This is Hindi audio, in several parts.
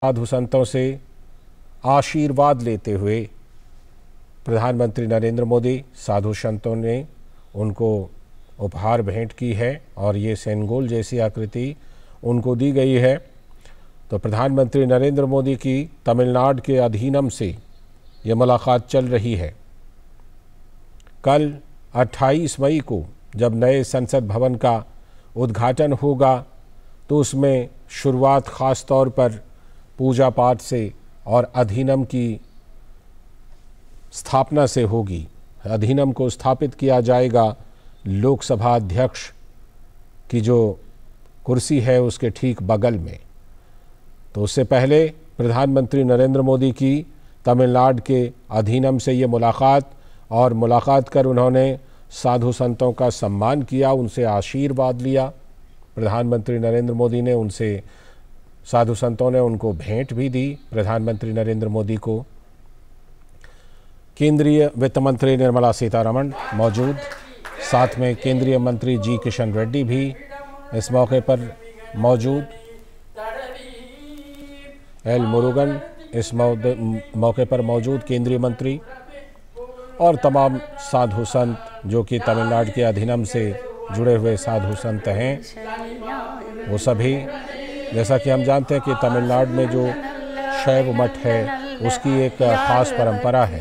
साधु संतों से आशीर्वाद लेते हुए प्रधानमंत्री नरेंद्र मोदी साधु संतों ने उनको उपहार भेंट की है और ये सेनगोल जैसी आकृति उनको दी गई है। तो प्रधानमंत्री नरेंद्र मोदी की तमिलनाडु के अधीनम से ये मुलाकात चल रही है। कल 28 मई को जब नए संसद भवन का उद्घाटन होगा तो उसमें शुरुआत ख़ास तौर पर पूजा पाठ से और अधिनियम की स्थापना से होगी। अधिनियम को स्थापित किया जाएगा लोकसभा अध्यक्ष की जो कुर्सी है उसके ठीक बगल में। तो उससे पहले प्रधानमंत्री नरेंद्र मोदी की तमिलनाडु के अधिनियम से ये मुलाकात कर उन्होंने साधु संतों का सम्मान किया, उनसे आशीर्वाद लिया। प्रधानमंत्री नरेंद्र मोदी ने उनसे साधु संतों ने उनको भेंट भी दी। प्रधानमंत्री नरेंद्र मोदी को केंद्रीय वित्त मंत्री निर्मला सीतारमण मौजूद, साथ में केंद्रीय मंत्री जी किशन रेड्डी भी इस मौके पर मौजूद। एल मुरुगन इस मौके पर मौजूद केंद्रीय मंत्री और तमाम साधु संत जो कि तमिलनाडु के अधिनियम से जुड़े हुए साधु संत हैं, वो सभी, जैसा कि हम जानते हैं कि तमिलनाडु में जो शैव मठ है उसकी एक खास परंपरा है,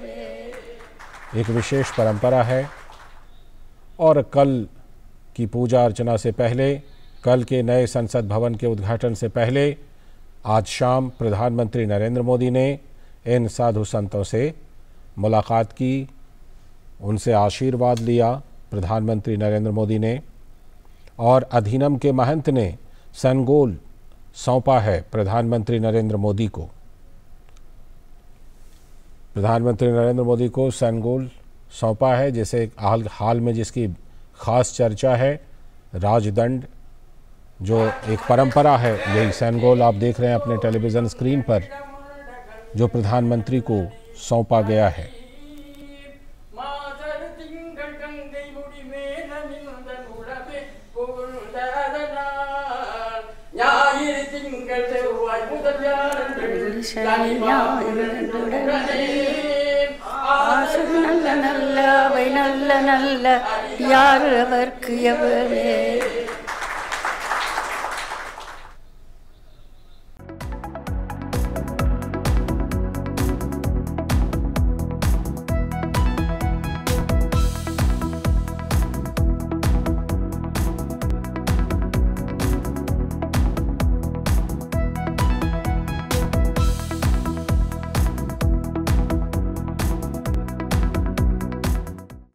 एक विशेष परंपरा है। और कल की पूजा अर्चना से पहले, कल के नए संसद भवन के उद्घाटन से पहले आज शाम प्रधानमंत्री नरेंद्र मोदी ने इन साधु संतों से मुलाकात की, उनसे आशीर्वाद लिया प्रधानमंत्री नरेंद्र मोदी ने, और अधिनियम के महंत ने सेनगोल सौंपा है प्रधानमंत्री नरेंद्र मोदी को। प्रधानमंत्री नरेंद्र मोदी को सेनगोल सौंपा है, जैसे हाल में जिसकी खास चर्चा है, राजदंड जो एक परंपरा है, यही सेनगोल आप देख रहे हैं अपने टेलीविज़न स्क्रीन पर, जो प्रधानमंत्री को सौंपा गया है। நல்ல நல்ல யார் அவர்க்கு எவரே